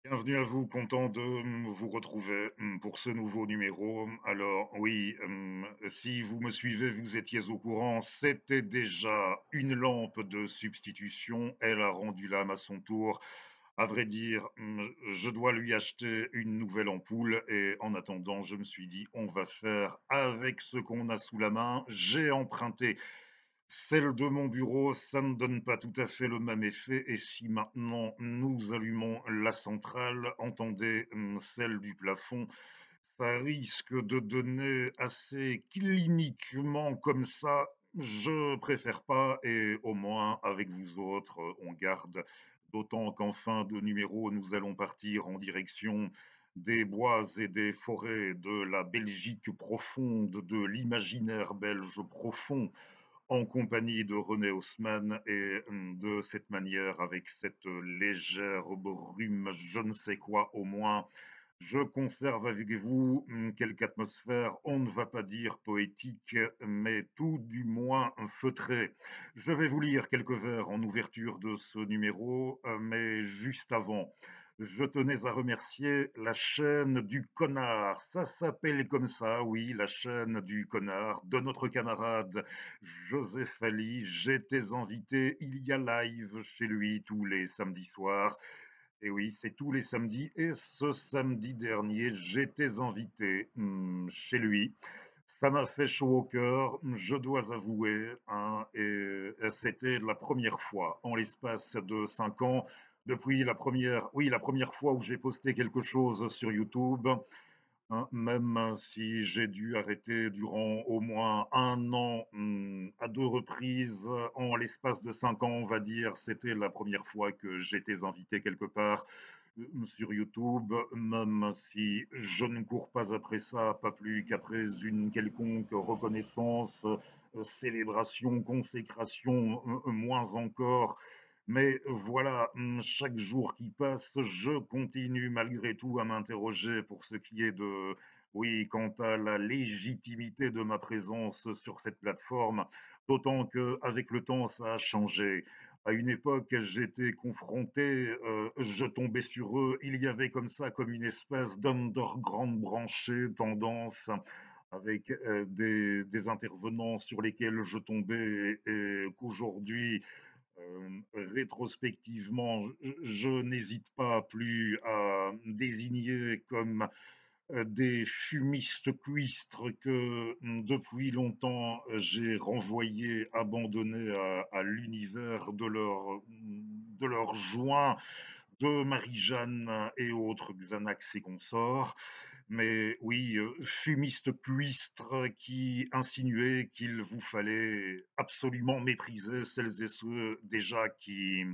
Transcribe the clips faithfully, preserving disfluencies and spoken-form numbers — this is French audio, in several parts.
Bienvenue à vous, content de mm, vous retrouver mm, pour ce nouveau numéro. Alors oui, mm, si vous me suivez, vous étiez au courant, c'était déjà une lampe de substitution. Elle a rendu l'âme à son tour. À vrai dire, mm, je dois lui acheter une nouvelle ampoule et en attendant, je me suis dit, on va faire avec ce qu'on a sous la main. J'ai emprunté celle de mon bureau, ça ne donne pas tout à fait le même effet. Et si maintenant nous allumons la centrale, entendez hum, celle du plafond, ça risque de donner assez cliniquement comme ça. Je préfère pas et au moins avec vous autres, on garde. D'autant qu'en fin de numéro, nous allons partir en direction des bois et des forêts de la Belgique profonde, de l'imaginaire belge profond en compagnie de René Haussmann et hum, de cette manière, avec cette légère brume, je ne sais quoi au moins, je conserve avec vous hum, quelque atmosphère, on ne va pas dire poétique, mais tout du moins feutrée. Je vais vous lire quelques vers en ouverture de ce numéro, euh, mais juste avant. Je tenais à remercier la chaîne du connard. Ça s'appelle comme ça, oui, la chaîne du connard de notre camarade Joseph Ali. J'étais invité, il y a live chez lui tous les samedis soirs. Et oui, c'est tous les samedis. Et ce samedi dernier, j'étais invité hum, chez lui. Ça m'a fait chaud au cœur, je dois avouer, hein, et c'était la première fois en l'espace de cinq ans, depuis la première, oui, la première fois où j'ai posté quelque chose sur YouTube, hein, même si j'ai dû arrêter durant au moins un an, hum, à deux reprises, en l'espace de cinq ans, on va dire, c'était la première fois que j'étais invité quelque part euh, sur YouTube, même si je ne cours pas après ça, pas plus qu'après une quelconque reconnaissance, euh, célébration, consécration, euh, moins encore. Mais voilà, hum, chaque jour qui passe, je continue malgré tout à m'interroger pour ce qui est de, oui, quant à la légitimité de ma présence sur cette plateforme, d'autant qu'avec le temps, ça a changé. À une époque, j'étais confronté, euh, je tombais sur eux, il y avait comme ça, comme une espèce d'underground branché, tendance, avec euh, des, des intervenants sur lesquels je tombais et, et qu'aujourd'hui, euh, rétrospectivement, je, je n'hésite pas plus à désigner comme euh, des fumistes cuistres que mm, depuis longtemps euh, j'ai renvoyés, abandonnés à, à l'univers de leur, de leur joint de Marie-Jeanne et autres Xanax et consorts. Mais oui, euh, fumiste cuistre qui insinuait qu'il vous fallait absolument mépriser celles et ceux déjà qui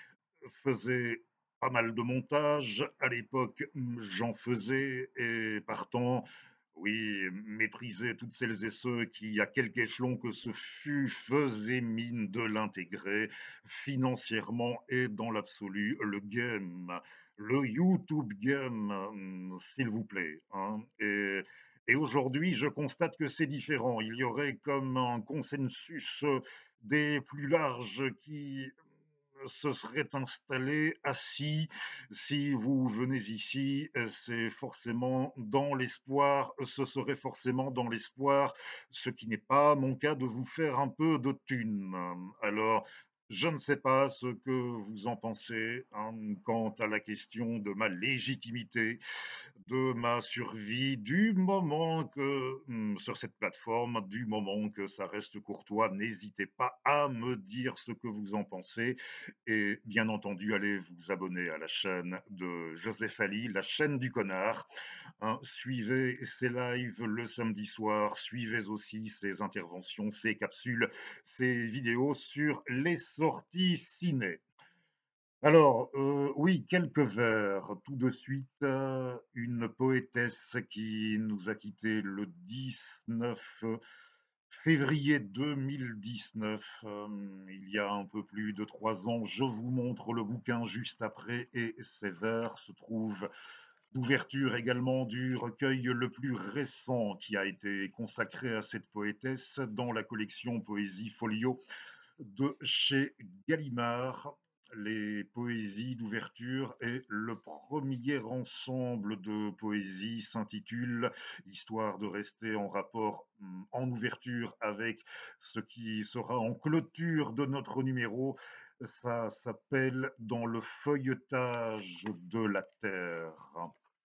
faisaient pas mal de montage. À l'époque, j'en faisais et partant, oui, mépriser toutes celles et ceux qui, à quelque échelon que ce fût, faisaient mine de l'intégrer financièrement et dans l'absolu, le game, le YouTube game, hum, s'il vous plaît, hein. Et, et aujourd'hui, je constate que c'est différent. Il y aurait comme un consensus des plus larges qui se serait installé assis. Si vous venez ici, euh, c'est forcément dans l'espoir, ce serait forcément dans l'espoir, ce qui n'est pas mon cas, de vous faire un peu de thune. Alors, je ne sais pas ce que vous en pensez, hein, quant à la question de ma légitimité, de ma survie, du moment que, hum, sur cette plateforme, du moment que ça reste courtois, n'hésitez pas à me dire ce que vous en pensez. Et bien entendu, allez vous abonner à la chaîne de Joseph Ali, la chaîne du connard, hein. Suivez ses lives le samedi soir, suivez aussi ses interventions, ses capsules, ses vidéos sur les sorties ciné. Alors, euh, oui, quelques vers. Tout de suite, euh, une poétesse qui nous a quittés le dix-neuf février deux mille dix-neuf, euh, il y a un peu plus de trois ans. Je vous montre le bouquin juste après et ces vers se trouvent d'ouverture également du recueil le plus récent qui a été consacré à cette poétesse dans la collection Poésie Folio de chez Gallimard. les poésies d'ouverture et le premier ensemble de poésie s'intitule, histoire de rester en rapport hum, en ouverture avec ce qui sera en clôture de notre numéro, ça s'appelle Dans le feuilletage de la terre.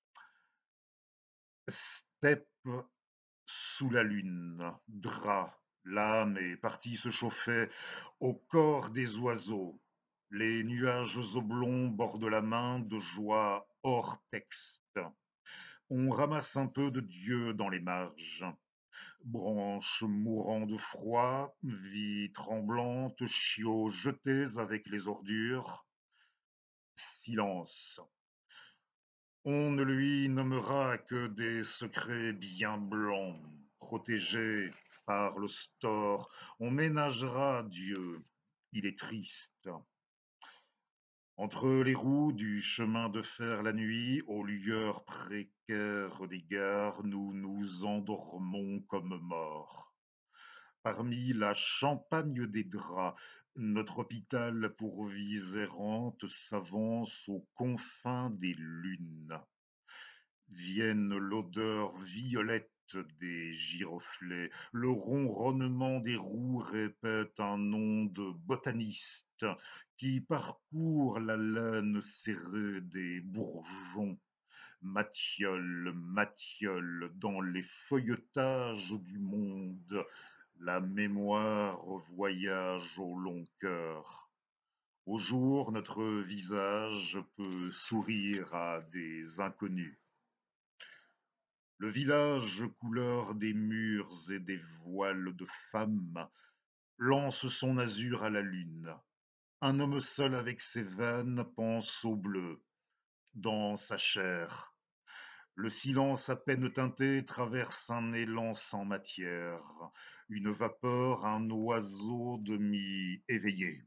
Steppe sous la lune, drap, l'âme est partie se chauffer au corps des oiseaux. Les nuages oblongs bordent la main de joie hors texte. On ramasse un peu de Dieu dans les marges. Branches mourant de froid, vie tremblante, chiots jetés avec les ordures. Silence. On ne lui nommera que des secrets bien blancs, protégés par le store. On ménagera Dieu. Il est triste. Entre les roues du chemin de fer la nuit, aux lueurs précaires des gares, nous nous endormons comme morts. Parmi la champagne des draps, notre hôpital pour vies errantes s'avance aux confins des lunes. Vienne l'odeur violette des giroflées, le ronronnement des roues répète un nom de botaniste qui parcourt la laine serrée des bourgeons. Mathiol, Mathiol, dans les feuilletages du monde, la mémoire voyage au long cœur. Au jour, notre visage peut sourire à des inconnus. Le village couleur des murs et des voiles de femmes lance son azur à la lune. Un homme seul avec ses veines pense au bleu dans sa chair. Le silence à peine teinté traverse un élan sans matière, une vapeur, un oiseau demi-éveillé.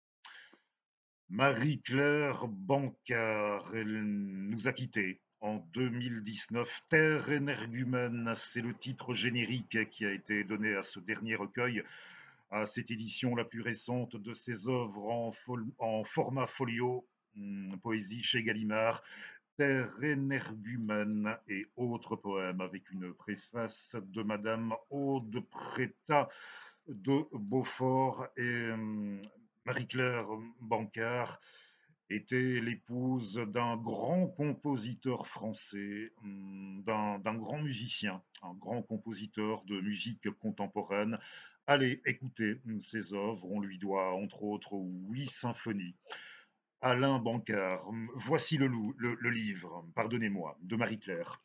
Marie-Claire Bancard, elle nous a quittés en deux mille dix-neuf. Terre énergumène, c'est le titre générique qui a été donné à ce dernier recueil, à cette édition la plus récente de ses œuvres en, fol- en format folio, hum, poésie chez Gallimard. Terre énergumène et autres poèmes avec une préface de Madame Aude Prétat de Beaufort et hum, Marie-Claire Bancard était l'épouse d'un grand compositeur français, hum, d'un d'un grand musicien, un grand compositeur de musique contemporaine. Allez, écoutez hum, ses œuvres, on lui doit entre autres huit symphonies. Alain Bancard, hum, voici le, lou- le- le livre, pardonnez-moi, de Marie-Claire.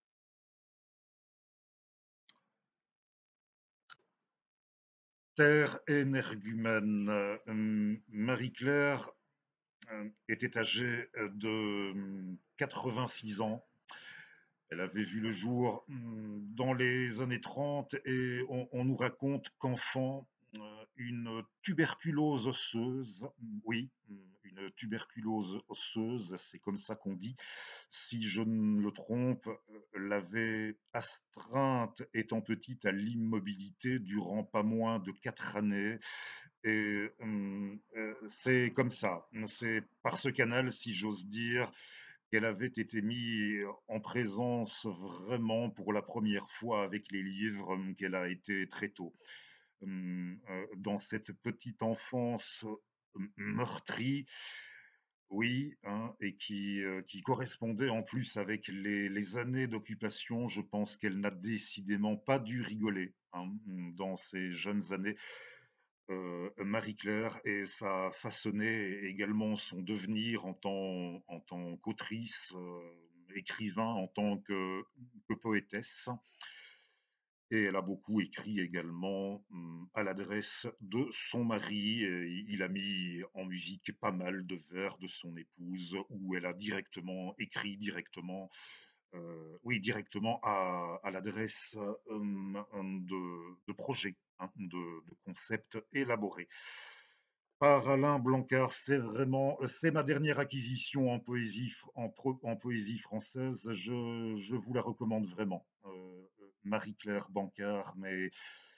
Terre énergumène, hum, Marie-Claire euh, était âgée euh, de hum, quatre-vingt-six ans. Elle avait vu le jour hum, dans les années trente et on, on nous raconte qu'enfant, euh, une tuberculose osseuse, hum, oui, hum, une tuberculose osseuse, c'est comme ça qu'on dit, si je ne me trompe, euh, l'avait astreinte étant petite à l'immobilité durant pas moins de quatre années. Et hum, euh, c'est comme ça, c'est par ce canal, si j'ose dire, qu'elle avait été mise en présence vraiment pour la première fois avec les livres hum, qu'elle a été très tôt. Hum, euh, Dans cette petite enfance hum, meurtrie, oui, hein, et qui, euh, qui correspondait en plus avec les, les années d'occupation, je pense qu'elle n'a décidément pas dû rigoler hein, dans ces jeunes années. euh, Marie-Claire, et ça a façonné également son devenir en tant, en tant qu'autrice, euh, écrivain, en tant que, que poétesse. Et elle a beaucoup écrit également hum, à l'adresse de son mari. Et il a mis en musique pas mal de vers de son épouse, où elle a directement écrit directement, euh, oui, directement à, à l'adresse hum, hum, de, de projets, hein, de, de concepts élaborés par Alain Blancard. C'est vraiment, c'est ma dernière acquisition en poésie, en, pro- en poésie française. Je, je vous la recommande vraiment. Euh, Marie-Claire Bancard, mais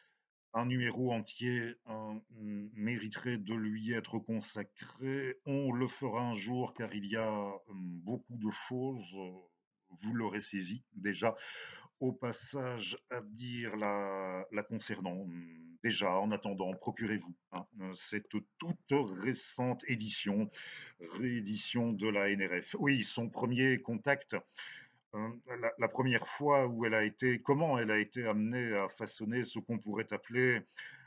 Un numéro entier, hein, mmh, mériterait de lui être consacré. On le fera un jour car il y a, hem, beaucoup de choses, heu, vous l'aurez saisi déjà, au passage à dire la la concernant. Mmh, déjà, en attendant, procurez-vous, hein, heu, cette toute récente édition, réédition de la N R F. Oui, son premier contact, hem, la la première fois où elle a été comment elle a été amenée à façonner ce qu'on pourrait appeler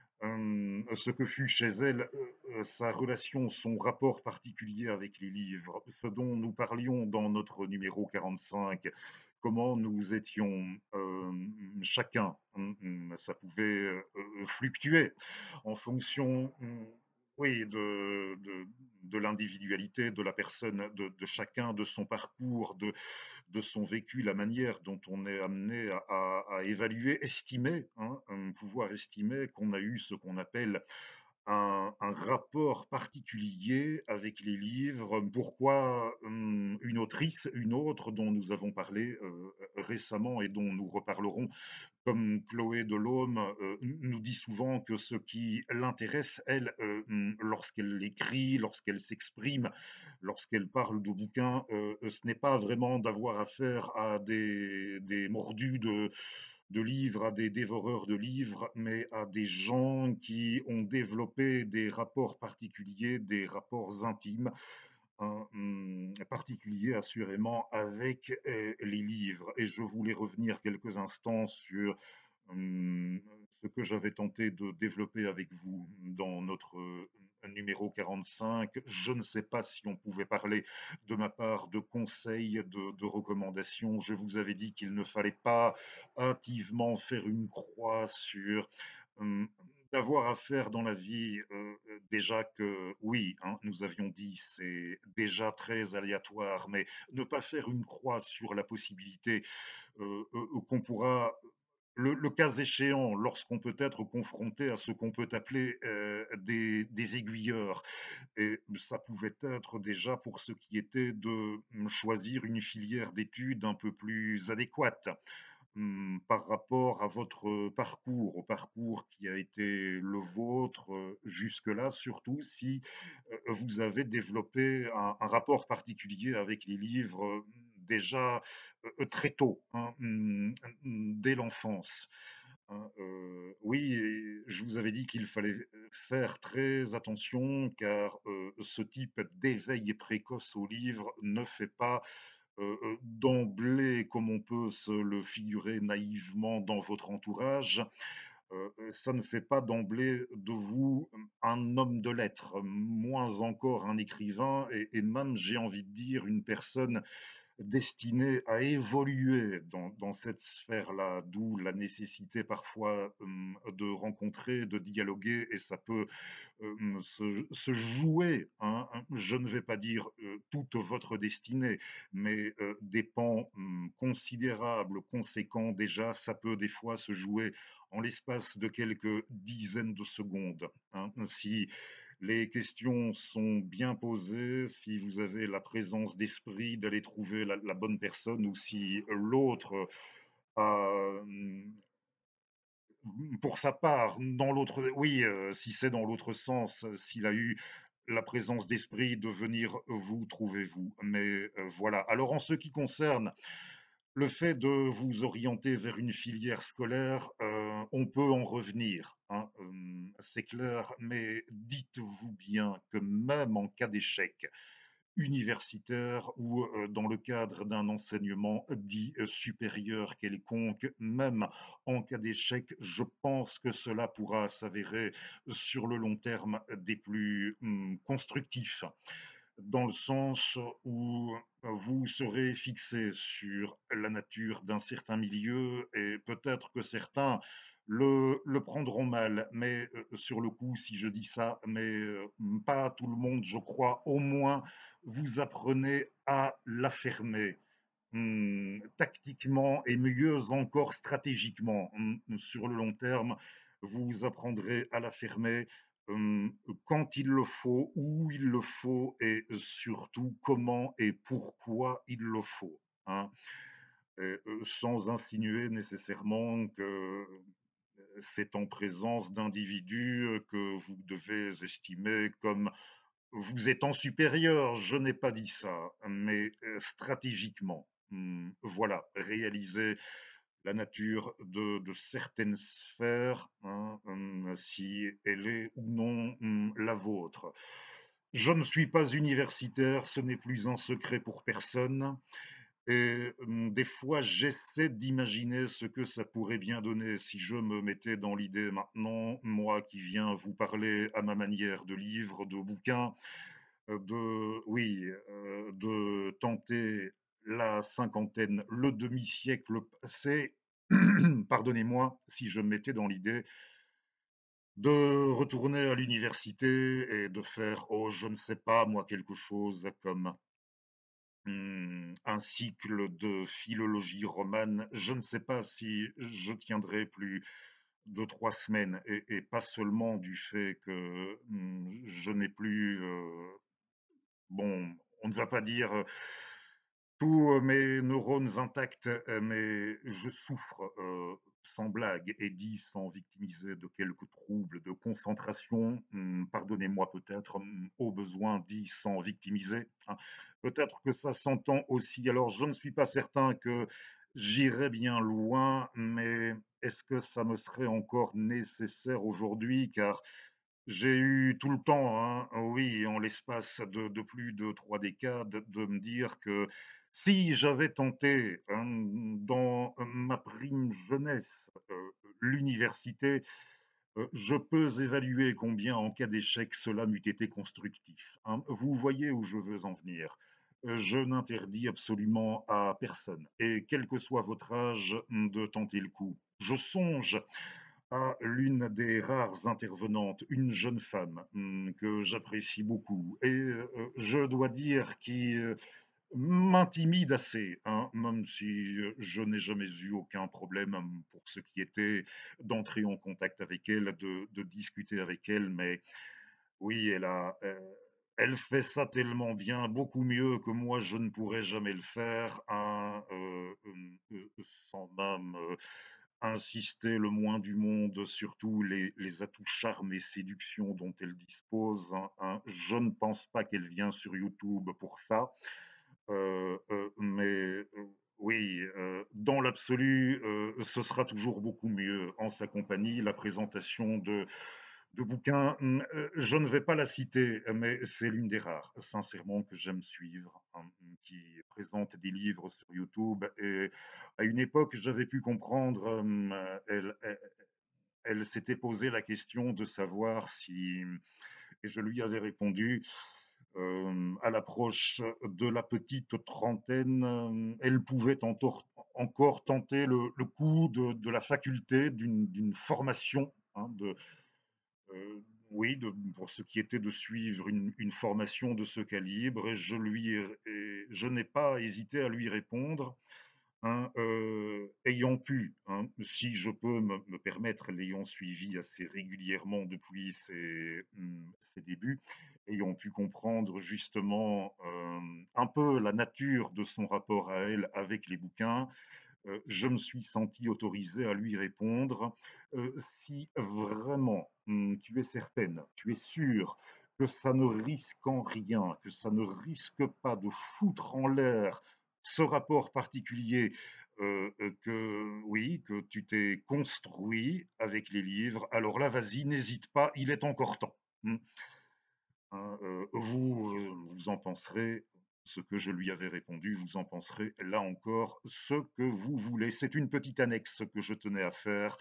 Hem, ce que fut chez elle, heu heu, sa relation, son rapport particulier avec les livres, ce dont nous parlions dans notre numéro quarante-cinq, comment nous étions, hem, chacun, mmh mh, ça pouvait, heu heu, fluctuer en fonction, mmh, oui, de de de l'individualité de la personne, de de chacun, de son parcours, de de son vécu, la manière dont on est amené à, à- à évaluer, estimer, hein, euh, pouvoir estimer qu'on a eu ce qu'on appelle un, un rapport particulier avec les livres. Pourquoi hum, une autrice, une autre dont nous avons parlé euh, récemment et dont nous reparlerons, comme Chloé Delhomme, euh, nous dit souvent que ce qui l'intéresse, elle, euh, hum, lorsqu'elle écrit, lorsqu'elle s'exprime, lorsqu'elle parle de bouquins, euh, ce n'est pas vraiment d'avoir affaire à des, des mordus de, de livres, à des dévoreurs de livres, mais à des gens qui ont développé des rapports particuliers, des rapports intimes, un hum, particulier assurément avec euh, les livres. Et je voulais revenir quelques instants sur hum, ce que j'avais tenté de développer avec vous dans notre euh, numéro quarante-cinq. Je ne sais pas si on pouvait parler de ma part de conseils, de, de recommandations. Je vous avais dit qu'il ne fallait pas hâtivement faire une croix sur hum, d'avoir à faire dans la vie, euh, euh, déjà que, oui, hein, nous avions dit, c'est déjà très aléatoire, mais ne pas faire une croix sur la possibilité euh, euh, qu'on pourra, le, le cas échéant, lorsqu'on peut être confronté à ce qu'on peut appeler euh, des, des aiguilleurs, et ça pouvait être déjà pour ce qui était de choisir une filière d'études un peu plus adéquate hum, par rapport à votre parcours, au parcours qui a été le vôtre euh, jusque-là, surtout si euh, vous avez développé un, un rapport particulier avec les livres euh, déjà euh, très tôt, hein, hum, hum, dès l'enfance. Hein, euh, oui, et je vous avais dit qu'il fallait faire très attention car euh, ce type d'éveil précoce au livre ne fait pas euh, euh, d'emblée, comme on peut se le figurer naïvement dans votre entourage, euh, ça ne fait pas d'emblée de vous un homme de lettres, moins encore un écrivain, et, et même, j'ai envie de dire, une personne destinée à évoluer dans, dans cette sphère-là, d'où la nécessité parfois hum, de rencontrer, de dialoguer, et ça peut euh, se, se jouer, hein, hein, je ne vais pas dire euh, toute votre destinée, mais euh, des pans hum, considérables, conséquents déjà, ça peut des fois se jouer en l'espace de quelques dizaines de secondes, hein. Si les questions sont bien posées, si vous avez la présence d'esprit d'aller trouver la, la bonne personne, ou si l'autre a, hum, pour sa part, dans l'autre, oui, euh, si c'est dans l'autre sens, euh, s'il a eu la présence d'esprit de venir vous trouver vous. Mais euh, voilà. Alors en ce qui concerne le fait de vous orienter vers une filière scolaire, euh, on peut en revenir, hein, euh, c'est clair, mais dites-vous bien que même en cas d'échec, universitaire ou euh, dans le cadre d'un enseignement dit euh, supérieur quelconque, même en cas d'échec, je pense que cela pourra s'avérer sur le long terme des plus hum, constructifs, dans le sens où vous serez fixé sur la nature d'un certain milieu et peut-être que certains le, le prendront mal, mais euh, sur le coup, si je dis ça, mais euh, pas tout le monde, je crois, au moins vous apprenez à la fermer hum, tactiquement et mieux encore stratégiquement. Hum, sur le long terme, vous apprendrez à la fermer hum, quand il le faut, où il le faut et surtout comment et pourquoi il le faut, hein. Et, euh, sans insinuer nécessairement que c'est en présence d'individus euh, que vous devez estimer comme vous étant supérieur. Je n'ai pas dit ça, mais euh, stratégiquement, hum, voilà, réaliser la nature de, de certaines sphères, hein, hum, si elle est ou non hum, la vôtre. Je ne suis pas universitaire, ce n'est plus un secret pour personne. Et hum, des fois, j'essaie d'imaginer ce que ça pourrait bien donner si je me mettais dans l'idée maintenant, moi qui viens vous parler à ma manière de livres, de bouquins, euh, de, oui, euh, de tenter la cinquantaine, le demi-siècle passé, pardonnez-moi, si je me mettais dans l'idée de retourner à l'université et de faire, oh, je ne sais pas, moi, quelque chose comme hum, un cycle de philologie romane. Je ne sais pas si je tiendrai plus de trois semaines et, et pas seulement du fait que hum, je n'ai plus, euh, bon, on ne va pas dire euh, tous euh, mes neurones intacts, euh, mais je souffre, euh, sans blague, et dit sans victimiser de quelques troubles de concentration. Hum, Pardonnez-moi peut-être, hum, au besoin dit sans victimiser, hein. Peut-être que ça s'entend aussi. Alors, je ne suis pas certain que j'irai bien loin, mais est-ce que ça me serait encore nécessaire aujourd'hui? Car j'ai eu tout le temps, hein, oui, en l'espace de, de plus de trois décades, de me dire que si j'avais tenté, hein, dans ma prime jeunesse, euh, l'université, euh, je peux évaluer combien, en cas d'échec, cela m'eût été constructif, hein. Vous voyez où je veux en venir. Euh, Je n'interdis absolument à personne, et quel que soit votre âge, de tenter le coup. Je songe à l'une des rares intervenantes, une jeune femme hum, que j'apprécie beaucoup et euh, je dois dire qui euh, m'intimide assez, hein, même si euh, je n'ai jamais eu aucun problème hum, pour ce qui était d'entrer en contact avec elle, de, de discuter avec elle, mais oui, elle a, euh, elle fait ça tellement bien, beaucoup mieux que moi je ne pourrais jamais le faire, hein, euh, euh, euh, sans même euh, insister le moins du monde sur tous les, les atouts charme et séduction dont elle dispose, hein, hein. Je ne pense pas qu'elle vient sur YouTube pour ça. Euh, euh, mais euh, oui, euh, dans l'absolu, euh, ce sera toujours beaucoup mieux en sa compagnie. La présentation de, de bouquins, hum, euh, je ne vais pas la citer, mais c'est l'une des rares, sincèrement, que j'aime suivre, hein, qui présente des livres sur YouTube. Et à une époque, j'avais pu comprendre, hum, elle, elle, elle s'était posé la question de savoir si, et je lui avais répondu, euh, à l'approche de la petite trentaine, euh, elle pouvait encore, encore tenter le, le coup de, de la faculté d'une d'une formation, hein, de, euh, oui, de, pour ce qui était de suivre une, une formation de ce calibre, et je lui ai- et je n'ai pas hésité à lui répondre, hein, euh, ayant pu, hein, si je peux me, me permettre, l'ayant suivi assez régulièrement depuis ses, hum, ses débuts, ayant pu comprendre justement euh, un peu la nature de son rapport à elle avec les bouquins, euh, je me suis senti autorisé à lui répondre, euh, si vraiment hum, tu es certaine, tu es sûre que ça ne risque en rien, que ça ne risque pas de foutre en l'air ce rapport particulier, euh, euh, que oui, que tu t'es construit avec les livres, alors là, vas-y, n'hésite pas, il est encore temps. Hum. Hein, euh, vous, euh, vous en penserez ce que je lui avais répondu, vous en penserez là encore ce que vous voulez. C'est une petite annexe que je tenais à faire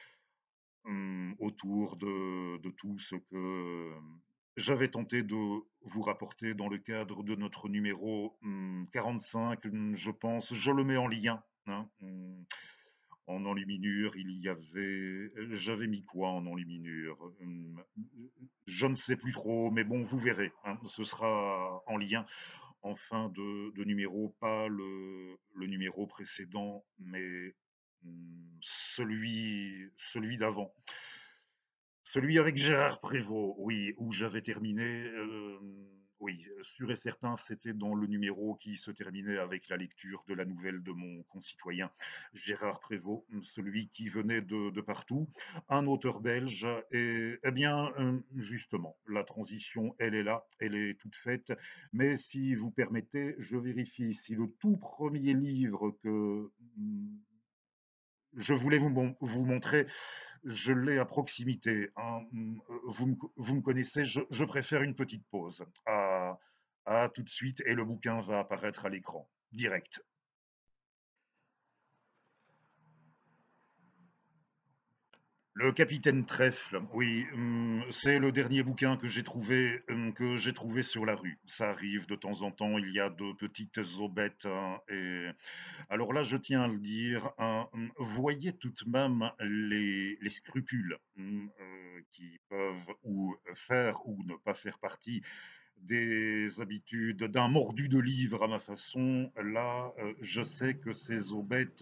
hum, autour de, de tout ce que euh, j'avais tenté de vous rapporter dans le cadre de notre numéro hum, quarante-cinq, hum, je pense. Je le mets en lien, hein, hum. En enluminure, il y avait. J'avais mis quoi en enluminure? Hum, Je ne sais plus trop, mais bon, vous verrez, hein, ce sera en lien en fin de, de numéro, pas le, le numéro précédent, mais hum, celui, celui d'avant. Celui avec Gérard Prévost, oui, où j'avais terminé. euh, oui, heu, sûr et certain, c'était dans le numéro qui se terminait avec la lecture de la nouvelle de mon concitoyen Gérard Prévost, mmh, celui qui venait de de partout, un auteur belge et eh bien, hem, justement, la transition, elle est là, elle est toute faite, mais si vous permettez, je vérifie si le tout premier livre que, mmh, je voulais vous mon vous montrer, je l'ai à proximité, hein, mmh, heu, vous me co vous me connaissez, je je préfère une petite pause. À à tout de suite et le bouquin va apparaître à l'écran, direct. Le Capitaine Trèfle, oui, mmh, c'est le dernier bouquin que j'ai trouvé, hem, que j'ai trouvé sur la rue. Ça arrive de temps en temps, il y a de petites aubettes, hein, et alors là, je tiens à le dire, hein, mmh, voyez tout de même les les scrupules, mmh, heu, qui peuvent ou faire ou ne pas faire partie des habitudes d'un mordu de livre à ma façon. Là, heu, je sais que ces aubettes,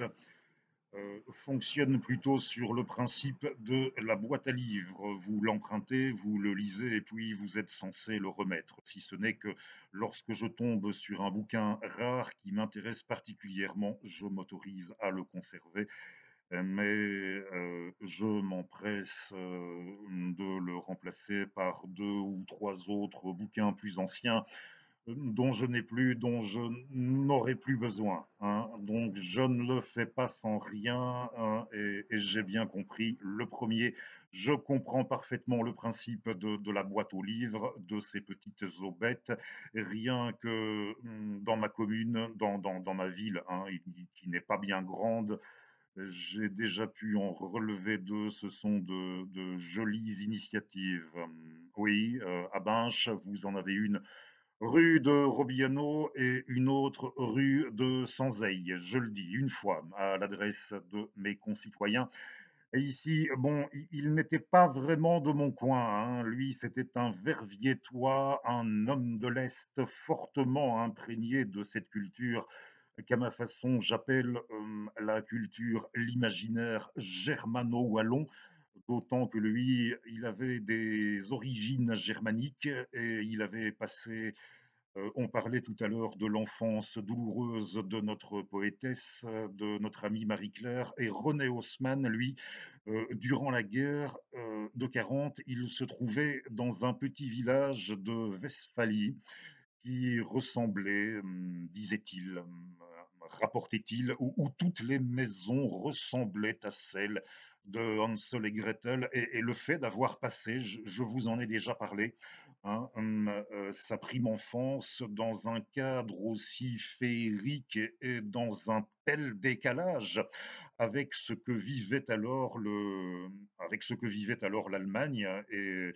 heu, fonctionnent plutôt sur le principe de la boîte à livres. Vous l'empruntez, vous le lisez et puis vous êtes censé le remettre. Si ce n'est que lorsque je tombe sur un bouquin rare qui m'intéresse particulièrement, je m'autorise à le conserver, heu, mais heu, je m'empresse, heu, de le remplacer par deux ou trois autres bouquins plus anciens dont je n'ai plus, dont je n'aurai plus besoin, hein. Donc je ne le fais pas sans rien, hein, et, et j'ai bien compris. Le premier, je comprends parfaitement le principe de, de la boîte aux livres, de ces petites aubettes, rien que hum, dans ma commune, dans, dans, dans ma ville, hein, qui, qui n'est pas bien grande, j'ai déjà pu en relever deux. Ce sont de, de jolies initiatives. Hum, Oui, euh, à Binche, vous en avez une rue de Robiano et une autre rue de Sanzeille. Je le dis une fois à l'adresse de mes concitoyens. Et ici, bon, il, il n'était pas vraiment de mon coin, hein. Lui, c'était un Verviétois, un homme de l'Est fortement imprégné de cette culture qu'à ma façon j'appelle euh, la culture, l'imaginaire germano-wallon, d'autant que lui, il avait des origines germaniques et il avait passé euh, on parlait tout à l'heure de l'enfance douloureuse de notre poétesse, de notre amie Marie-Claire, et René Haussmann, lui, euh, durant la guerre euh, de quarante, il se trouvait dans un petit village de Westphalie qui ressemblait, hum, disait-il, hum, rapportait-il, où, où toutes les maisons ressemblaient à celles de Hansel et Gretel. Et, et le fait d'avoir passé, je, je vous en ai déjà parlé, hein, hum, euh, sa prime enfance dans un cadre aussi féerique et, et dans un tel décalage avec ce que vivait alors le, avec ce que vivait alors l'Allemagne et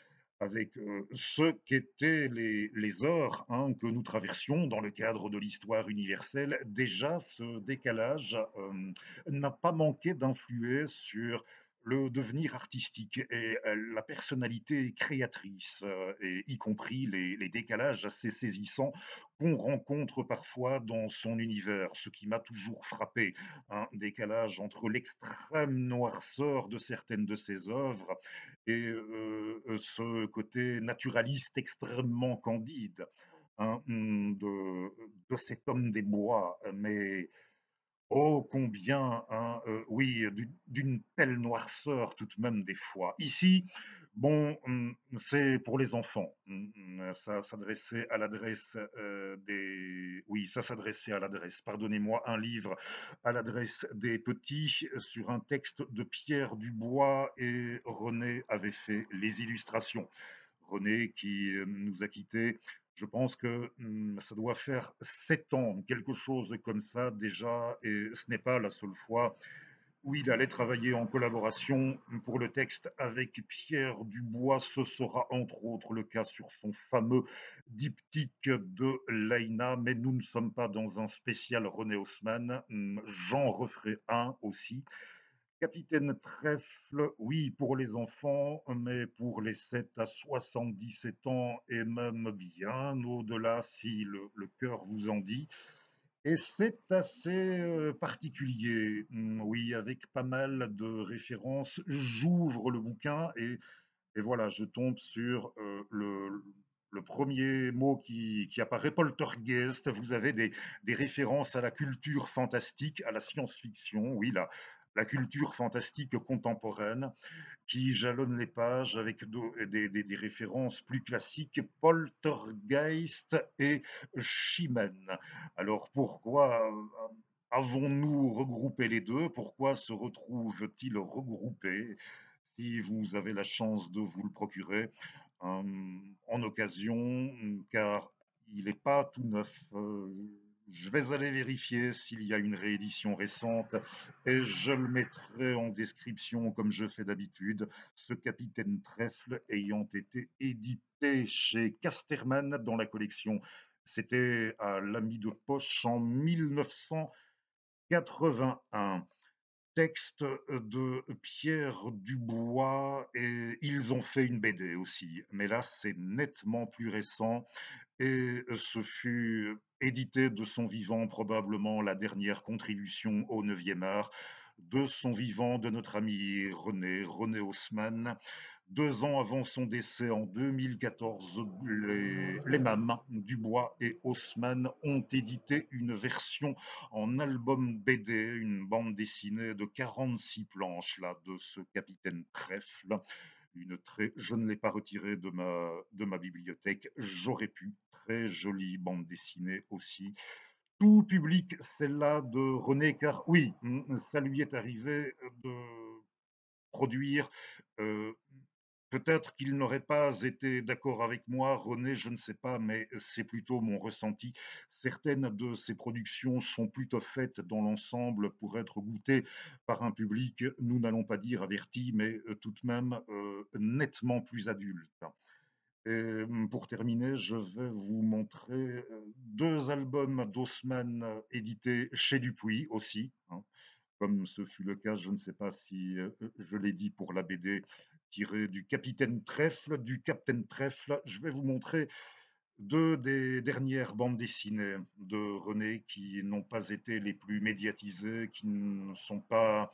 avec euh, ce qu'étaient les, les heures, hein, que nous traversions dans le cadre de l'histoire universelle. Déjà, ce décalage euh, n'a pas manqué d'influer sur le devenir artistique et euh, la personnalité créatrice, euh, et y compris les, les décalages assez saisissants qu'on rencontre parfois dans son univers, ce qui m'a toujours frappé, un décalage entre l'extrême noirceur de certaines de ses œuvres et euh, euh, ce côté naturaliste extrêmement candide, hein, hum, de, de cet homme des bois, mais oh combien, hein, euh, oui, d'une d'une telle noirceur tout de même des fois. Ici, bon, hum, c'est pour les enfants. Hum, hum, Ça s'adressait à l'adresse euh, des... Oui, ça s'adressait à l'adresse, pardonnez-moi, un livre à l'adresse des petits sur un texte de Pierre Dubois et René avait fait les illustrations. René qui euh, nous a quittés. Je pense que hum, ça doit faire sept ans, quelque chose comme ça déjà, et ce n'est pas la seule fois où il allait travailler en collaboration pour le texte avec Pierre Dubois. Ce sera entre autres le cas sur son fameux diptyque de Leïna, mais nous ne sommes pas dans un spécial René Haussmann. Hum, J'en referai un aussi. Capitaine Trèfle, oui, pour les enfants, mais pour les sept à soixante-dix-sept ans et même bien au-delà si le, le cœur vous en dit. Et c'est assez euh, particulier, hum, oui, avec pas mal de références. J'ouvre le bouquin et, et voilà, je tombe sur euh, le, le premier mot qui, qui apparaît, poltergeist, vous avez des, des références à la culture fantastique, à la science-fiction, oui, la, la culture fantastique contemporaine qui jalonne les pages avec des, des, des références plus classiques, poltergeist et She-Man. Alors pourquoi euh, avons-nous regroupé les deux? Pourquoi se retrouvent-ils regroupés? Si vous avez la chance de vous le procurer euh, en occasion, car il n'est pas tout neuf. Euh, je vais aller vérifier s'il y a une réédition récente et je le mettrai en description comme je fais d'habitude. Ce Capitaine Trèfle ayant été édité chez Casterman dans la collection. C'était à l'ami de poche en mille neuf cent quatre-vingt-un. Texte de Pierre Dubois et ils ont fait une B D aussi, mais là c'est nettement plus récent et ce fut édité de son vivant, probablement la dernière contribution au neuvième art de son vivant de notre ami René, René Haussmann. Deux ans avant son décès en deux mille quatorze, les, les M A M, Dubois et Haussmann, ont édité une version en album B D, une bande dessinée de quarante-six planches là, de ce Capitaine Trèfle. Une très, je ne l'ai pas retiré de ma, de ma bibliothèque, j'aurais pu. Très jolie bande dessinée aussi. Tout public, celle-là de René, car oui, ça lui est arrivé de produire euh, peut-être qu'il n'aurait pas été d'accord avec moi, René, je ne sais pas, mais c'est plutôt mon ressenti. Certaines de ses productions sont plutôt faites dans l'ensemble pour être goûtées par un public, nous n'allons pas dire averti, mais euh, tout de même euh, nettement plus adulte. Et hum, pour terminer, je vais vous montrer euh, deux albums d'Haussmann euh, édités chez Dupuis aussi, hein, comme ce fut le cas, je ne sais pas si euh, je l'ai dit pour la B D tirée du Capitaine Trèfle, du Capitaine Trèfle. Je vais vous montrer deux des dernières bandes dessinées de René qui n'ont pas été les plus médiatisées, qui ne sont pas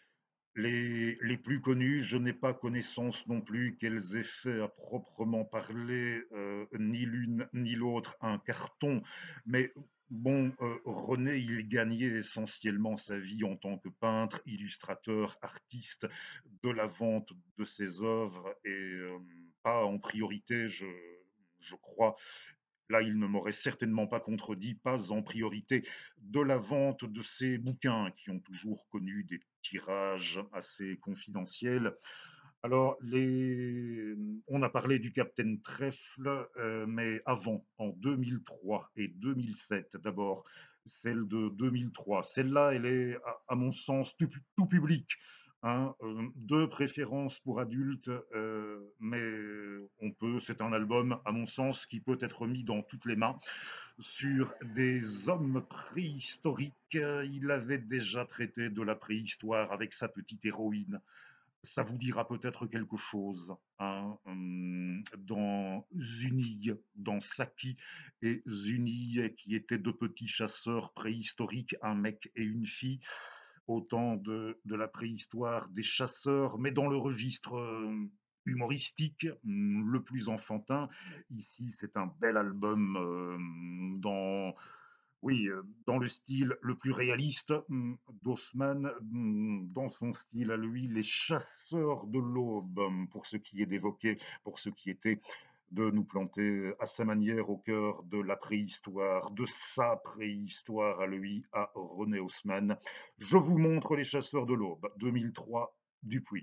les, les plus connues. Je n'ai pas connaissance non plus qu'elles aient fait à proprement parler, euh, ni l'une ni l'autre, un carton. Mais bon, euh, René, il gagnait essentiellement sa vie en tant que peintre, illustrateur, artiste, de la vente de ses œuvres et euh, pas en priorité, je, je crois, là, il ne m'aurait certainement pas contredit, pas en priorité de la vente de ces bouquins qui ont toujours connu des tirages assez confidentiels. Alors, les... on a parlé du Capitaine Trèfle, euh, mais avant, en deux mille trois et deux mille sept, d'abord, celle de deux mille trois. Celle-là, elle est, à, à mon sens, tout, tout public. Hein, euh, de préférence pour adultes, euh, mais on peut, c'est un album, à mon sens, qui peut être mis dans toutes les mains sur des hommes préhistoriques. Il avait déjà traité de la préhistoire avec sa petite héroïne. Ça vous dira peut-être quelque chose, hein, hum, dans Zunille, dans Saki et Zunille, qui étaient deux petits chasseurs préhistoriques, un mec et une fille, au temps de, de la préhistoire des chasseurs, mais dans le registre euh, humoristique, hum, le plus enfantin. Ici, c'est un bel album euh, dans oui, euh, dans le style le plus réaliste hum, d'Haussmann, hum, dans son style à lui, les chasseurs de l'aube, hum, pour ce qui est d'évoquer, pour ce qui était de nous planter à sa manière au cœur de la préhistoire, de sa préhistoire à lui, à René Haussmann. Je vous montre Les Chasseurs de l'Aube, deux mille trois, Dupuis.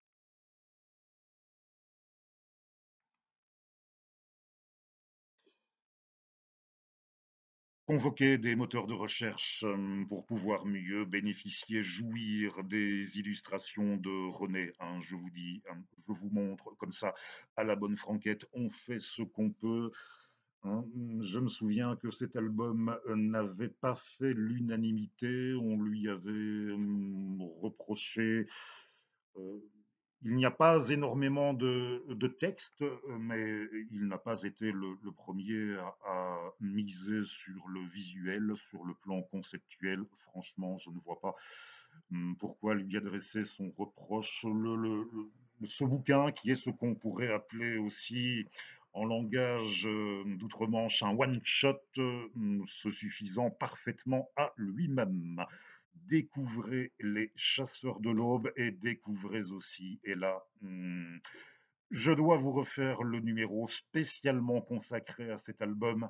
Convoquer des moteurs de recherche euh, pour pouvoir mieux bénéficier, jouir des illustrations de René. Hein, je vous dis, hein, je vous montre comme ça à la bonne franquette, on fait ce qu'on peut. Hein. Je me souviens que cet album euh, n'avait pas fait l'unanimité, on lui avait euh, reproché. euh, il n'y a pas énormément de, de textes, mais il n'a pas été le, le premier à, à, miser sur le visuel, sur le plan conceptuel. Franchement, je ne vois pas hum, pourquoi lui adresser son reproche. Le, le, le, ce bouquin, qui est ce qu'on pourrait appeler aussi en langage euh, d'outre-Manche, un one-shot euh, se suffisant parfaitement à lui-même. Découvrez Les Chasseurs de l'Aube et découvrez aussi, et là, hmm, je dois vous refaire le numéro spécialement consacré à cet album,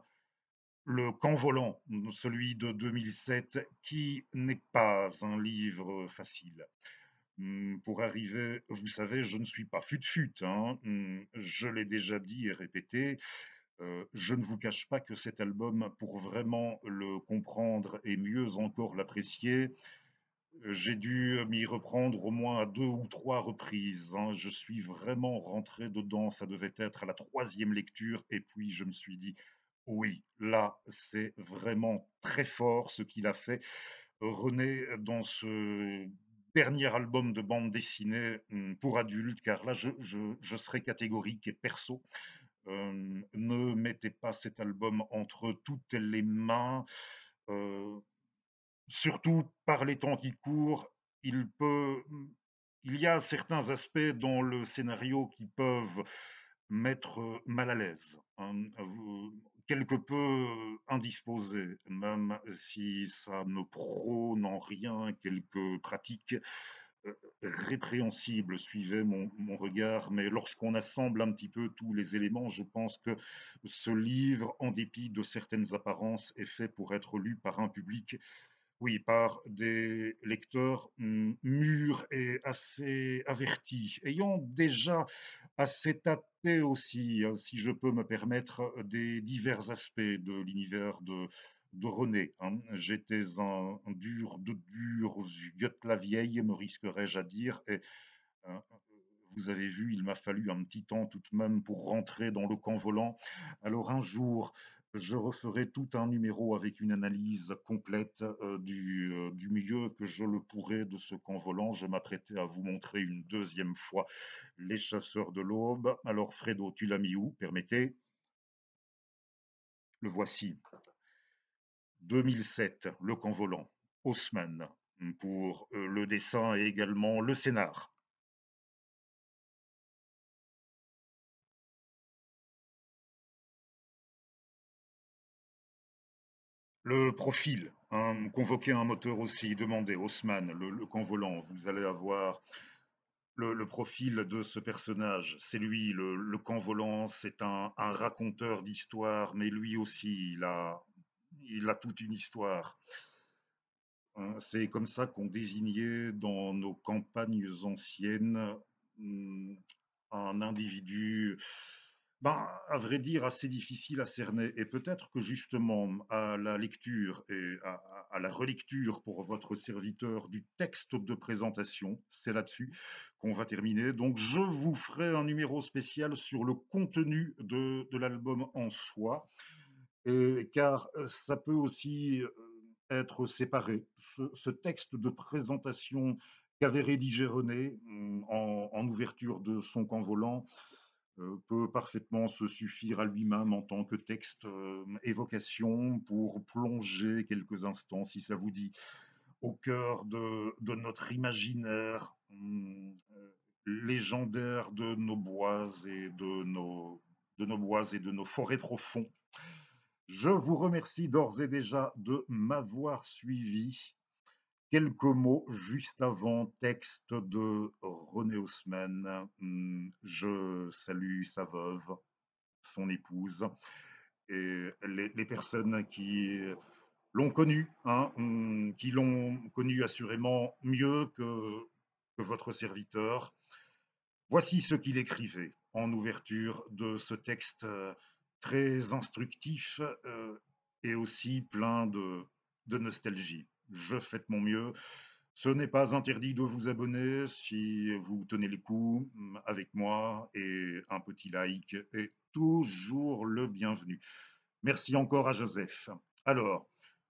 Le Camp Volant, celui de deux mille sept, qui n'est pas un livre facile. Hmm, Pour arriver, vous savez, je ne suis pas fut-fut, hein. Hmm, Je l'ai déjà dit et répété, euh, je ne vous cache pas que cet album, pour vraiment le comprendre et mieux encore l'apprécier, euh, j'ai dû m'y reprendre au moins à deux ou trois reprises, hein. Je suis vraiment rentré dedans, ça devait être à la troisième lecture, et puis je me suis dit, oui, là, c'est vraiment très fort ce qu'il a fait. René, dans ce dernier album de bande dessinée hum, pour adultes, car là, je, je, je serai catégorique et perso, euh, ne mettez pas cet album entre toutes les mains. euh, Surtout par les temps qui courent, il peut, il y a certains aspects dans le scénario qui peuvent mettre mal à l'aise, hein, vous- quelque peu indisposé, même si ça ne prône en rien quelques pratiques euh, répréhensibles, suivez mon, mon regard, mais lorsqu'on assemble un petit peu tous les éléments, je pense que ce livre, en dépit de certaines apparences, est fait pour être lu par un public, oui, par des lecteurs mm, mûrs et assez avertis, ayant déjà assez tâté aussi, euh, si je peux me permettre, euh, des divers aspects de l'univers de, de René, hein. J'étais un, un dur de dur, vieux la vieille, me risquerais-je à dire, et euh, vous avez vu, il m'a fallu un petit temps tout de même pour rentrer dans le camp volant. Alors un jour, je referai tout un numéro avec une analyse complète euh, du, euh, du mieux que je le pourrai de ce camp volant. Je m'apprêtais à vous montrer une deuxième fois Les Chasseurs de l'Aube. Alors Fredo, tu l'as mis où? Permettez. Le voici. deux mille sept, Le camp volant. Haussmann pour euh, le dessin et également le scénar. Le profil, hein, convoquer un moteur aussi, demandez Haussmann, le, le camp volant, vous allez avoir le, le profil de ce personnage. C'est lui, le, le camp volant, c'est un, un raconteur d'histoire, mais lui aussi, il a, il a toute une histoire, hein. C'est comme ça qu'on désignait dans nos campagnes anciennes hum, un individu, ben, à vrai dire, assez difficile à cerner. Et peut-être que justement, à la lecture et à, à- à la relecture pour votre serviteur du texte de présentation, c'est là-dessus qu'on va terminer. Donc, je vous ferai un numéro spécial sur le contenu de, de l'album en soi, et, car euh, ça peut aussi euh, être séparé. Ce, ce texte de présentation qu'avait rédigé René hum, en, en ouverture de son camp volant euh, peut parfaitement se suffire à lui-même en tant que texte euh, évocation pour plonger quelques instants, si ça vous dit, au cœur de, de notre imaginaire hum, euh, légendaire de nos bois et de nos, de nos bois et de nos forêts profonds. Je vous remercie d'ores et déjà de m'avoir suivi. Quelques mots juste avant, texte de René Haussmann. Hum, Je salue sa veuve, son épouse et les, les personnes qui l'ont connu, hein, hum, qui l'ont connu assurément mieux que, que votre serviteur. Voici ce qu'il écrivait en ouverture de ce texte euh, très instructif euh, et aussi plein de, de nostalgie. Je fais de mon mieux. Ce n'est pas interdit de vous abonner si vous tenez les coups mm, avec moi, et un petit like est toujours le bienvenu. Merci encore à Joseph. Alors,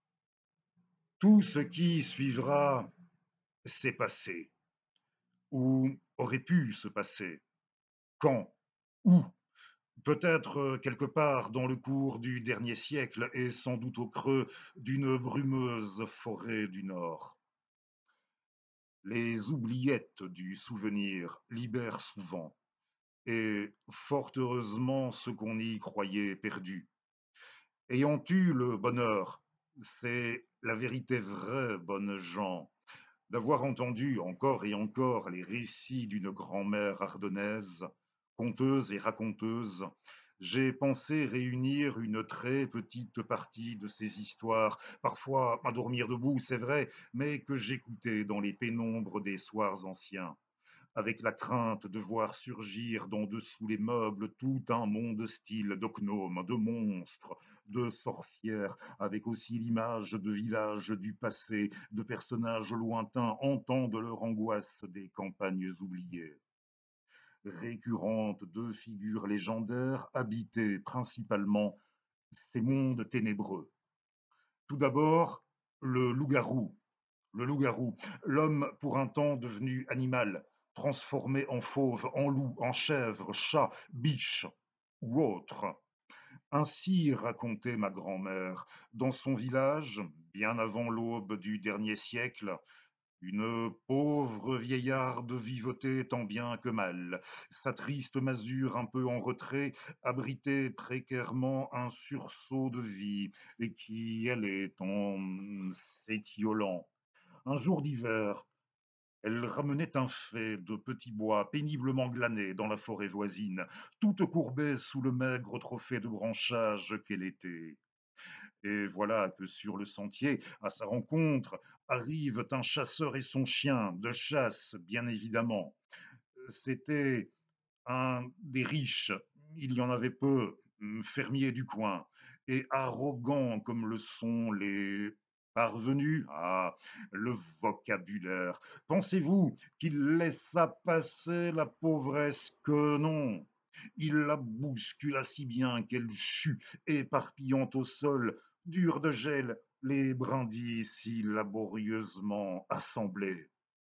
tout ce qui suivra s'est passé ou aurait pu se passer. Quand? Où? Peut-être euh, quelque part dans le cours du dernier siècle et sans doute au creux d'une brumeuse forêt du Nord. Les oubliettes du souvenir libèrent souvent et fort heureusement ce qu'on y croyait perdu. Ayant eu le bonheur, c'est la vérité vraie, bonnes gens, d'avoir entendu encore et encore les récits d'une grand-mère ardennaise, conteuse et raconteuse, j'ai pensé réunir une très petite partie de ces histoires, parfois à dormir debout, c'est vrai, mais que j'écoutais dans les pénombres des soirs anciens, avec la crainte de voir surgir d'en dessous les meubles tout un monde hostile de gnomes, de monstres, de sorcières, avec aussi l'image de villages du passé, de personnages lointains hantant de leur angoisse des campagnes oubliées. Récurrentes deux figures légendaires habitaient principalement ces mondes ténébreux. Tout d'abord, le loup-garou, le loup-garou, l'homme pour un temps devenu animal, transformé en fauve, en loup, en chèvre, chat, biche ou autre. Ainsi racontait ma grand-mère. Dans son village, bien avant l'aube du dernier siècle, une pauvre vieillarde vivotait tant bien que mal. Sa triste masure un peu en retrait abritait précairement un sursaut de vie et qui allait en s'étiolant. Un jour d'hiver, elle ramenait un fait de petits bois péniblement glanés dans la forêt voisine, toute courbée sous le maigre trophée de branchage qu'elle était. Et voilà que sur le sentier, à sa rencontre, arrivent un chasseur et son chien, de chasse bien évidemment. C'était un des riches, il y en avait peu, hum, fermiers du coin, et arrogants comme le sont les parvenus. Ah, le vocabulaire. Pensez-vous qu'il laissa passer la pauvresse? Que non. Il la bouscula si bien qu'elle chut, éparpillant au sol, dure de gel, les brindilles si laborieusement assemblées.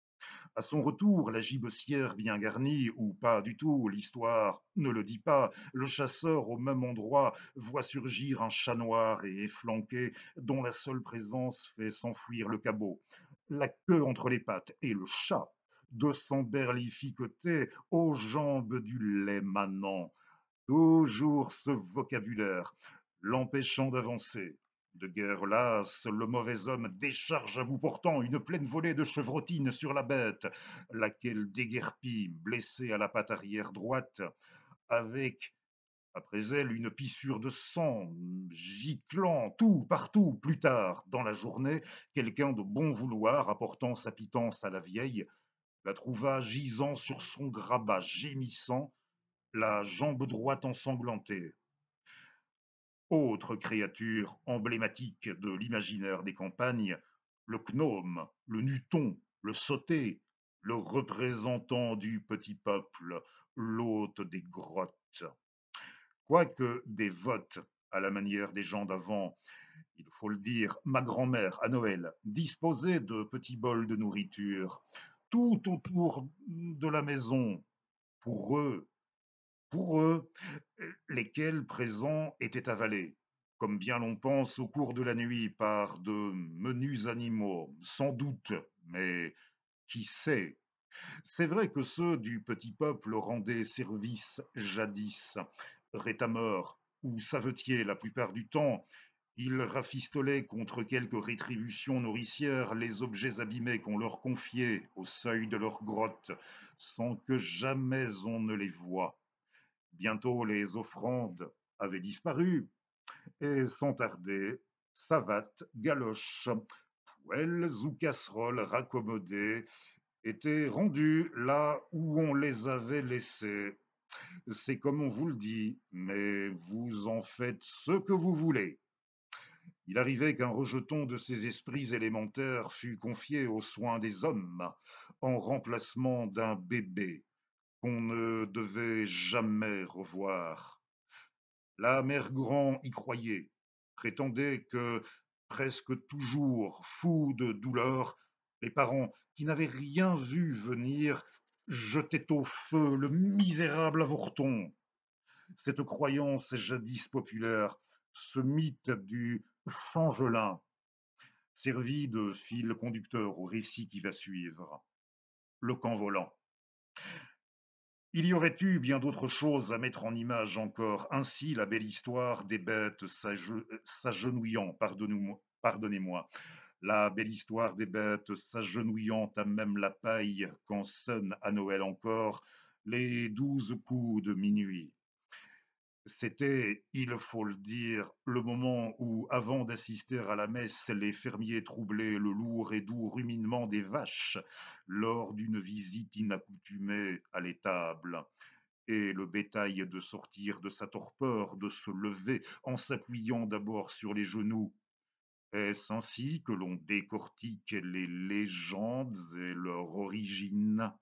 À son retour, la gibecière bien garnie, ou pas du tout, l'histoire ne le dit pas, le chasseur au même endroit voit surgir un chat noir et efflanqué dont la seule présence fait s'enfuir le cabot. La queue entre les pattes et le chat, de s'emberlificoter aux jambes du lait manant. Toujours ce vocabulaire, l'empêchant d'avancer. De guerre lasse, le mauvais homme décharge à bout portant une pleine volée de chevrotines sur la bête, laquelle déguerpit, blessée à la patte arrière droite, avec, après elle, une pissure de sang, giclant tout, partout. Plus tard, dans la journée, quelqu'un de bon vouloir, apportant sa pitance à la vieille, la trouva gisant sur son grabat, gémissant, la jambe droite ensanglantée. Autre créature emblématique de l'imaginaire des campagnes, le gnome, le nuton, le sauté, le représentant du petit peuple, l'hôte des grottes. Quoique dévote à la manière des gens d'avant, il faut le dire, ma grand-mère à Noël disposait de petits bols de nourriture tout autour de la maison pour eux pour eux, euh, lesquels présents étaient avalés, comme bien l'on pense au cours de la nuit, par de menus animaux, sans doute, mais qui sait? C'est vrai que ceux du petit peuple rendaient service jadis, rétameurs ou savetiers la plupart du temps. Ils rafistolaient contre quelques rétributions nourricières les objets abîmés qu'on leur confiait au seuil de leur grotte, sans que jamais on ne les voie. Bientôt les offrandes avaient disparu, et sans tarder, savates, galoches, poêles ou casseroles raccommodées étaient rendues là où on les avait laissées. C'est comme on vous le dit, mais vous en faites ce que vous voulez. Il arrivait qu'un rejeton de ces esprits élémentaires fût confié aux soins des hommes, en remplacement d'un bébé qu'on ne devait jamais revoir. La mère Grand y croyait, prétendait que, presque toujours fous de douleur, les parents, qui n'avaient rien vu venir, jetaient au feu le misérable avorton. Cette croyance jadis populaire, ce mythe du changelin, servit de fil conducteur au récit qui va suivre. Le camp volant. Il y aurait eu bien d'autres choses à mettre en image encore. Ainsi, la belle histoire des bêtes s'age- s'agenouillant, pardonnez-moi, pardonnez-moi, la belle histoire des bêtes s'agenouillant à même la paille quand sonnent à Noël encore les douze coups de minuit. C'était, il faut le dire, le moment où, avant d'assister à la messe, les fermiers troublaient le lourd et doux ruminement des vaches lors d'une visite inaccoutumée à l'étable, et le bétail de sortir de sa torpeur, de se lever en s'appuyant d'abord sur les genoux. Est-ce ainsi que l'on décortique les légendes et leur origine?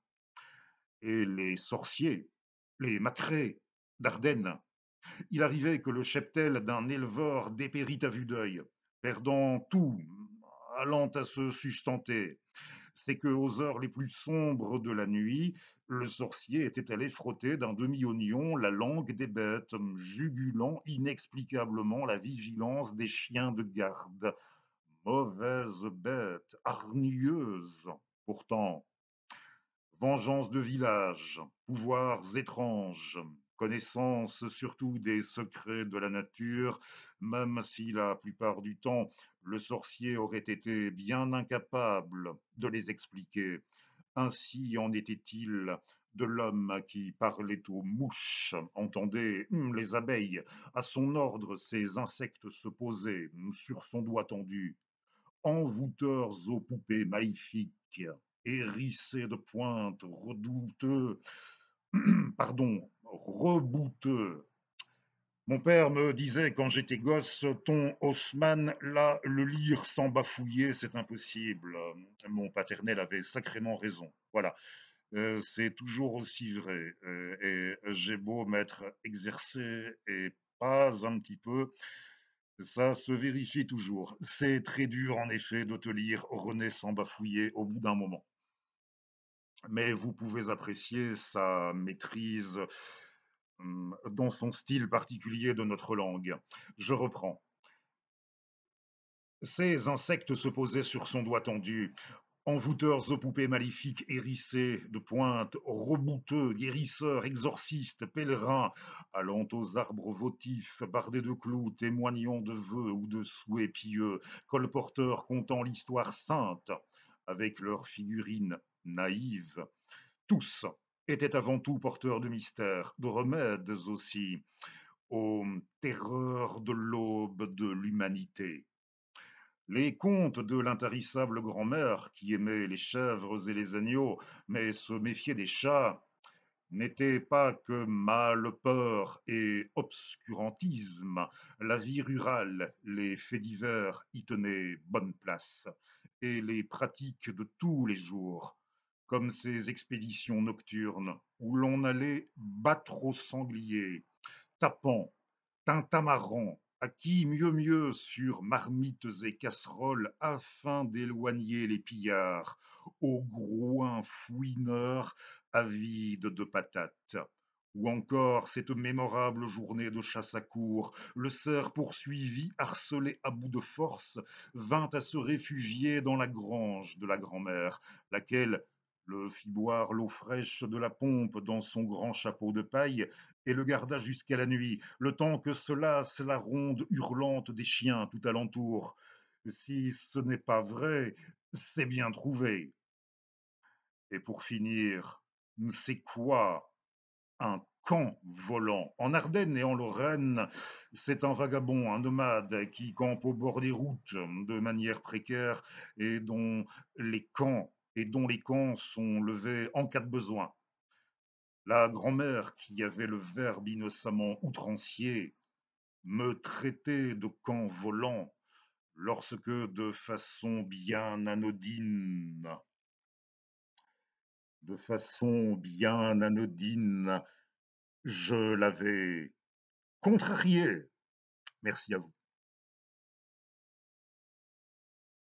Et les sorciers, les macrés d'Ardenne? Il arrivait que le cheptel d'un éleveur dépérit à vue d'œil, perdant tout, allant à se sustenter. C'est que aux heures les plus sombres de la nuit, le sorcier était allé frotter d'un demi-oignon la langue des bêtes, jugulant inexplicablement la vigilance des chiens de garde. Mauvaise bête, hargneuse, pourtant. Vengeance de village, pouvoirs étranges, connaissance surtout des secrets de la nature, même si la plupart du temps le sorcier aurait été bien incapable de les expliquer. Ainsi en était-il de l'homme qui parlait aux mouches, entendait hum, les abeilles, à son ordre ces insectes se posaient hum, sur son doigt tendu, envoûteurs aux poupées maléfiques, hérissés de pointes, redouteux, pardon, rebouteux. Mon père me disait quand j'étais gosse, ton Haussmann, là, le lire sans bafouiller, c'est impossible. Mon paternel avait sacrément raison. Voilà. Euh, c'est toujours aussi vrai. Euh, et j'ai beau m'être exercé et pas un petit peu, ça se vérifie toujours. C'est très dur, en effet, de te lire René sans bafouiller au bout d'un moment. Mais vous pouvez apprécier sa maîtrise hum, dans son style particulier de notre langue. Je reprends. Ces insectes se posaient sur son doigt tendu, envoûteurs aux poupées maléfiques hérissées de pointes, rebouteux, guérisseurs, exorcistes, pèlerins, allant aux arbres votifs, bardés de clous, témoignant de vœux ou de souhaits pieux, colporteurs contant l'histoire sainte, avec leurs figurines naïves. Tous étaient avant tout porteurs de mystères, de remèdes aussi, aux terreurs de l'aube de l'humanité. Les contes de l'intarissable grand-mère qui aimait les chèvres et les agneaux, mais se méfiait des chats, n'étaient pas que mal-peur et obscurantisme. La vie rurale, les faits divers y tenaient bonne place, et les pratiques de tous les jours, comme ces expéditions nocturnes où l'on allait battre au sanglier, tapant, tintamarrant, à qui mieux mieux sur marmites et casseroles afin d'éloigner les pillards, aux groins fouineurs avides de patates. Ou encore cette mémorable journée de chasse à courre, le cerf poursuivi, harcelé à bout de force, vint à se réfugier dans la grange de la grand-mère, laquelle le fit boire l'eau fraîche de la pompe dans son grand chapeau de paille et le garda jusqu'à la nuit, le temps que se lasse la ronde hurlante des chiens tout alentour. Si ce n'est pas vrai, c'est bien trouvé. Et pour finir, c'est quoi un camp volant? En Ardennes et en Lorraine, c'est un vagabond, un nomade qui campe au bord des routes de manière précaire et dont les camps et dont les camps sont levés en cas de besoin. La grand-mère, qui avait le verbe innocemment outrancier, me traitait de camp volant lorsque, de façon bien anodine, de façon bien anodine, je l'avais contrarié. Merci à vous.